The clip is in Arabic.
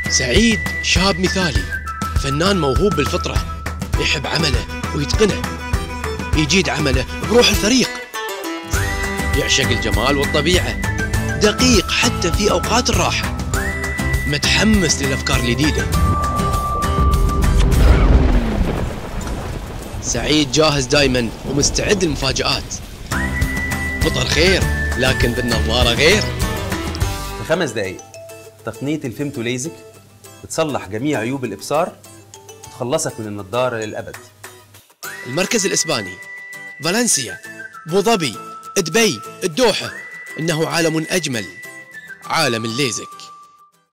سعيد شاب مثالي، فنان موهوب بالفطرة، يحب عمله ويتقنه، يجيد عمله بروح الفريق، يعشق الجمال والطبيعة، دقيق حتى في أوقات الراحة، متحمس للأفكار الجديدة. سعيد جاهز دايما ومستعد للمفاجآت. فطر خير لكن بالنظارة غير. في 5 دقايق تقنية الفيمتو ليزك بتصلح جميع عيوب الإبصار وتخلصك من النظارة للأبد. المركز الإسباني، فالنسيا، أبو ظبي، دبي، الدوحة، إنه عالم أجمل، عالم الليزك.